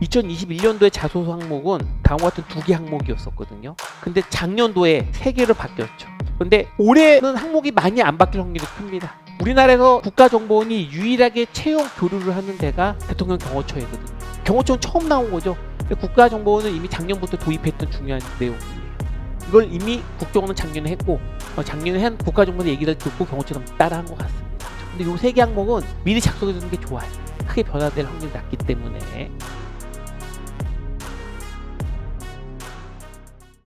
2021년도에 자소서 항목은 다음과 같은 2개 항목이었었거든요. 근데 작년도에 3개로 바뀌었죠. 근데 올해는 항목이 많이 안 바뀔 확률이 큽니다. 우리나라에서 국가정보원이 유일하게 채용 교류를 하는 데가 대통령 경호처이거든요. 경호처는 처음 나온 거죠. 국가정보원은 이미 작년부터 도입했던 중요한 내용이에요. 이걸 이미 국정원은 작년에 했고 작년에 한 국가정보원 얘기를 듣고 경호처가 따라한 것 같습니다. 근데 이 3개 항목은 미리 작성해 두는 게 좋아요. 크게 변화될 확률이 낮기 때문에.